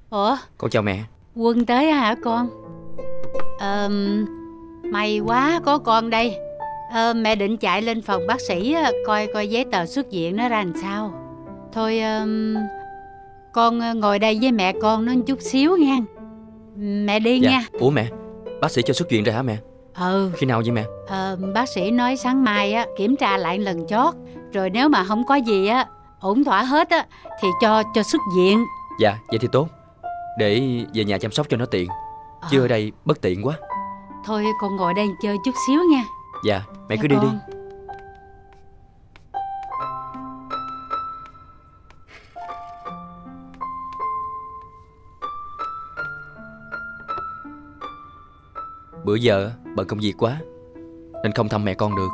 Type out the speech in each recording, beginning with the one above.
Ủa, Con chào mẹ. Quân tới hả con? May quá có con đây. Mẹ định chạy lên phòng bác sĩ coi giấy tờ xuất viện nó ra làm sao. Thôi con ngồi đây với mẹ con nó chút xíu nha. Mẹ đi Dạ. nha. Ủa mẹ, bác sĩ cho xuất viện rồi hả mẹ? Khi nào vậy mẹ? Bác sĩ nói sáng mai kiểm tra lại lần chót. Rồi nếu mà không có gì ổn thỏa hết thì cho xuất viện. Dạ, vậy thì tốt. Để về nhà chăm sóc cho nó tiện. Chứ ở đây bất tiện quá. Thôi con ngồi đây chơi chút xíu nha. Dạ, mẹ Dạ cứ đi con. đi. Bữa giờ bận công việc quá nên không thăm mẹ con được.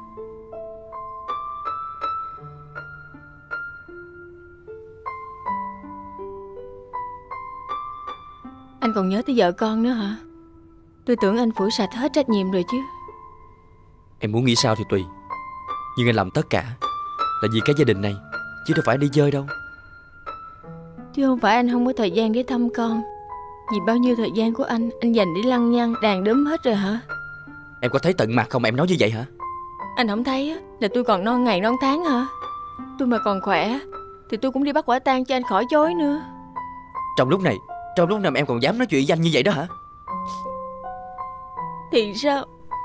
Anh còn nhớ tới vợ con nữa hả? Tôi tưởng anh phủi sạch hết trách nhiệm rồi chứ. Em muốn nghĩ sao thì tùy, nhưng anh làm tất cả là vì cái gia đình này, chứ đâu phải đi chơi đâu. Chứ không phải anh không có thời gian để thăm con. Vì bao nhiêu thời gian của anh dành để lăng nhăng đàn đúm hết rồi hả? Em có thấy tận mặt không mà em nói như vậy hả? Anh không thấy á, là tôi còn non ngày non tháng hả? Tôi mà còn khỏe thì tôi cũng đi bắt quả tang cho anh khỏi chối nữa. Trong lúc này mà em còn dám nói chuyện danh như vậy đó hả? Thì sao?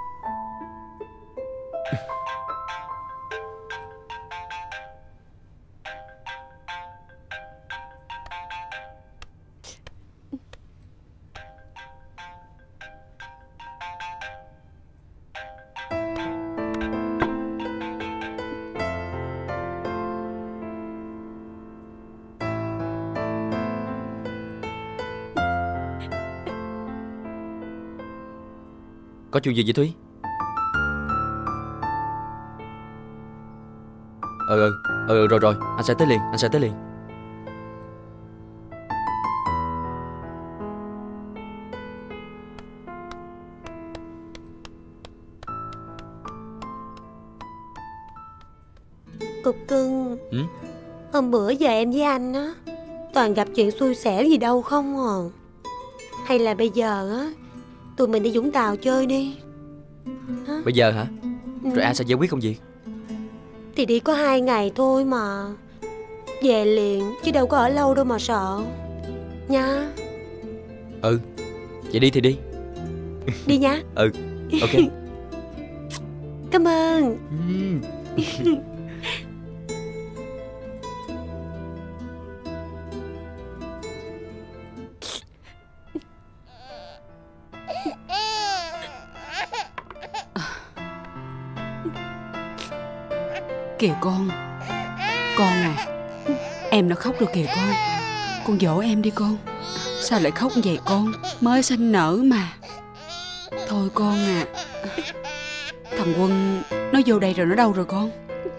Có chuyện gì vậy Thúy? Rồi, anh sẽ tới liền. Cục cưng. Hôm bữa giờ em với anh á toàn gặp chuyện xui xẻo gì đâu không à. Hay là bây giờ á tụi mình đi Vũng Tàu chơi đi. Bây giờ hả? Rồi ai sẽ giải quyết công việc? Thì đi có 2 ngày thôi mà. Về liền chứ đâu có ở lâu đâu mà sợ. Nha. Vậy đi thì đi. Đi nha. Ok. Cảm ơn. Kìa con à, em đã khóc rồi kìa con. Con dỗ em đi con. Sao lại khóc vậy con? Mới sanh nở mà. Thôi con à. Thằng Quân nó vô đây rồi, nó đâu rồi con?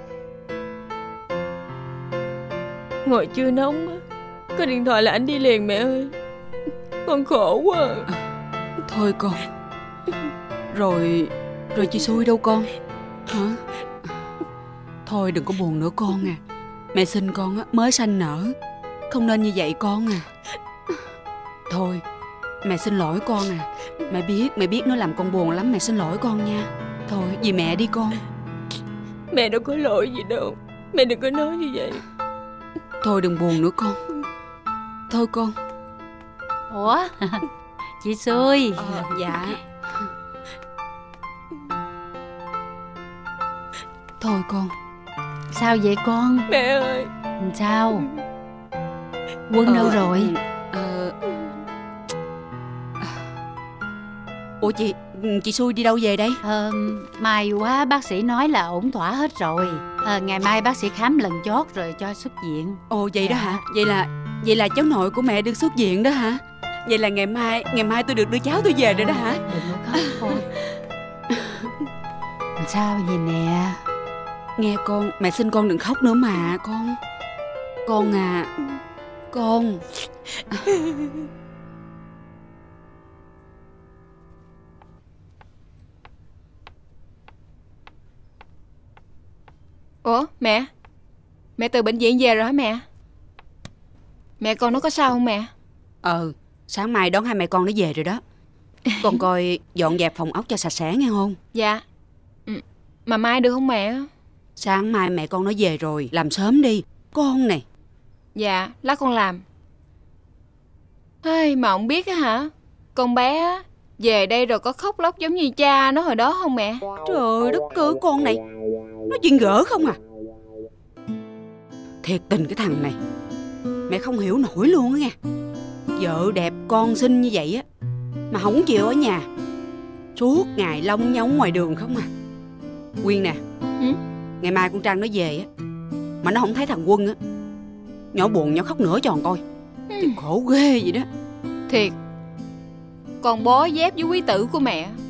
Ngồi chưa nóng á, có điện thoại là anh đi liền mẹ ơi. Con khổ quá. Thôi con. Rồi chị xui đâu con? Hả? Thôi đừng có buồn nữa con à. Mẹ sinh con á, mới sanh nở, không nên như vậy con à. Thôi mẹ xin lỗi con à. Mẹ biết nó làm con buồn lắm. Mẹ xin lỗi con nha. Thôi vì mẹ đi con. Mẹ đâu có lỗi gì đâu. Mẹ đừng có nói như vậy. Thôi đừng buồn nữa con. Thôi con. Ủa chị xui. Dạ. Thôi con. Sao vậy con? Mẹ ơi. Sao? Quân đâu rồi? Ủa chị xui đi đâu về đây? May quá bác sĩ nói là ổn thỏa hết rồi. Ngày mai bác sĩ khám lần chót rồi cho xuất viện. Ồ vậy đó hả? Vậy là cháu nội của mẹ được xuất viện đó hả? Vậy là ngày mai tôi được đưa cháu tôi về rồi đó hả? Đừng có khóc con. Sao vậy nè? Nghe con, mẹ xin con đừng khóc nữa mà con. Con à. Con. Ủa mẹ? Mẹ từ bệnh viện về rồi hả mẹ? Mẹ con nó có sao không mẹ? Sáng mai đón hai mẹ con nó về rồi đó. Con coi dọn dẹp phòng ốc cho sạch sẽ nghe không? Dạ. Mà mai được không mẹ? Sáng mai mẹ con nó về rồi, làm sớm đi con này. Dạ, lát con làm. Mà không biết á hả, con bé á, về đây rồi có khóc lóc giống như cha nó hồi đó không mẹ? Trời đất cơ, con này nó chuyện gỡ không à. Thiệt tình cái thằng này, mẹ không hiểu nổi luôn á nghe. Vợ đẹp con xinh như vậy á mà không chịu ở nhà, suốt ngày lông nhóng ngoài đường không à. Quyên nè, ngày mai con Trăng nó về á mà nó không thấy thằng Quân á, nhỏ buồn nhỏ khóc nữa cho con coi. Thì khổ ghê vậy đó. Thiệt, con bó dép với quý tử của mẹ